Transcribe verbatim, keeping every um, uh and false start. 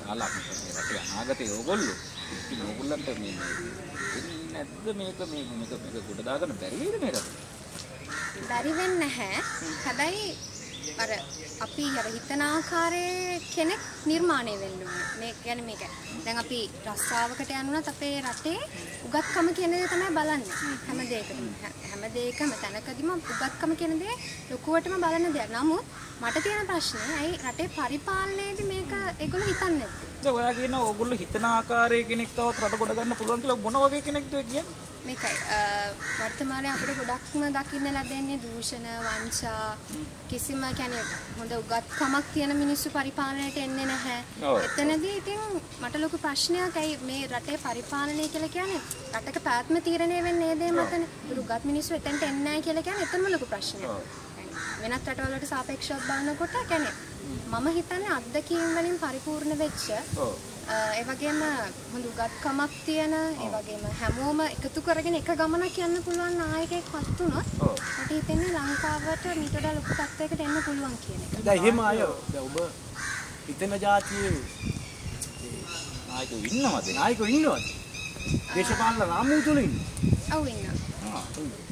විශාල මේ රටේ අනාගතයේ ඕගොල්ලෝ ඉතින් ඕගොල්ලන්ට මේ මේ නැද්ද මේක මේ මේක මේක ගොඩ දාගන්න බැරි වේද මේ රටේ? බැරි වෙන්නේ නැහැ. හැබැයි අර අපි අර හිතන ආකාරයේ කෙනෙක් නිර්මාණය වෙන්න ඕනේ. මේ කියන්නේ මේක. දැන් අපි රස්සාවකට යනුනත් අපේ රටේ උගත්කම කියන දේ තමයි බලන්නේ. හැම දෙයකටම හැම දෙයකම තැනකදීම උගත්කම කියන දේ ලොකුවටම බලන දෙයක්. නමුත් මට තියෙන ප්‍රශ්නේ ඇයි රටේ පරිපාලනයේදී මේක ඒගොල්ලෝ හිතන්නේ නැත්තේ? දැන් ඔයා කියන ඕගොල්ලෝ හිතන ආකාරයේ කෙනෙක් තවත් රට ගොඩ ගන්න පුළුවන් කියලා මොන වගේ කෙනෙක්ද කියන්නේ? මේකයි වර්තමානයේ අපිට ගොඩක්ම දකින්න ලැබෙන්නේ දූෂණ වංචා කිසිම කියන්නේ හොඳ උගත්කමක් තියෙන මිනිස්සු පරිපාලනයට එන්නේ නැහැ. එතනදී ඉතින් මට ලොකු ප්‍රශ්නයක් ඇයි මේ රටේ පරිපාලනය කියලා කියන්නේ රටක පැවැත්ම තීරණය වෙන්නේ ඒ දේ මතනේ. උගත් මිනිස්සු එතනට එන්නේ නැහැ කියලා කියන්නේ එතනම ලොකු ප්‍රශ්නයක්. වෙනත් රටවල් වලට සාපේක්ෂව බලනකොට කියන්නේ මම හිතන්නේ අත්දැකීම් වලින් පරිපූර්ණ වෙච්ච ඒ වගේම හොඳ උගත්කමක් තියෙන ඒ වගේම හැමෝම එකතු කරගෙන එක ගමනක් යන්න පුළුවන් නායකයෙක්පත් වුණොත් මට හිතෙන්නේ ලංකාවට මීට වඩා ලොකු තත්ත්වයකට එන්න පුළුවන් කියන එක. දැන් එහෙම අය දැන් ඔබ හිතන જાතියේ නායකයෝ ඉන්නවද? නායකයෝ ඉන්නවද? දේශපාලන රාමුව තුල ඉන්නේ. ඔව් ඉන්නවා.